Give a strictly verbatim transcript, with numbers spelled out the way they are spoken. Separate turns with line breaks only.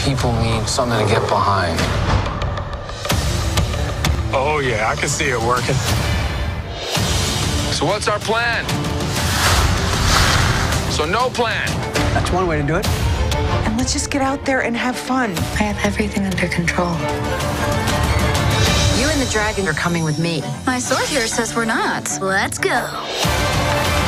people need something to get behind.
Oh, yeah, I can see it working.
So what's our plan? So no plan.
That's one way to do it.
And let's just get out there and have fun.
I have everything under control.
You and the dragon are coming with me.
My sword here says we're not. Let's go.